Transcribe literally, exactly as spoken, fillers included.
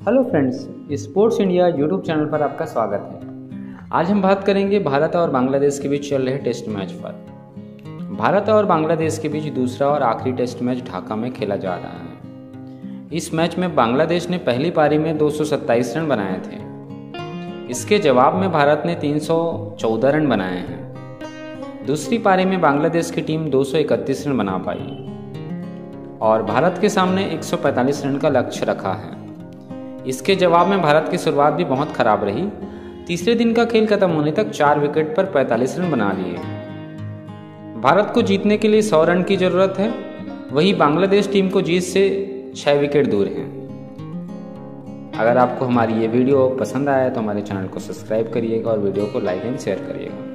Hello friends, sports India YouTube channel पर आपका स्वागत है। आज हम बात करेंगे भारत और बांग्लादेश के बीच चल रहे टेस्ट मैच पर। भारत और बांग्लादेश के बीच दूसरा और आखिरी टेस्ट मैच ढाका में खेला जा रहा है। इस मैच में बांग्लादेश ने पहली पारी में दो सौ सत्ताईस रन बनाए थे। इसके जवाब में भारत ने तीन सौ चौदह रन बनाए हैं। दूसरी पारी में बांग्लादेश की टीम दो सौ इकतीस रन बना पाई और भारत के सामने एक सौ पैंतालीस रन का लक्ष्य रखा है। इसके जवाब में भारत की शुरुआत भी बहुत खराब रही। तीसरे दिन का खेल खत्म होने तक चार विकेट पर पैंतालीस रन बना लिए। भारत को जीतने के लिए सौ रन की जरूरत है, वहीं बांग्लादेश टीम को जीत से छह विकेट दूर हैं। अगर आपको हमारी ये वीडियो पसंद आया तो हमारे चैनल को सब्सक्राइब करिएगा और वीडियो को लाइक एंड शेयर करिएगा।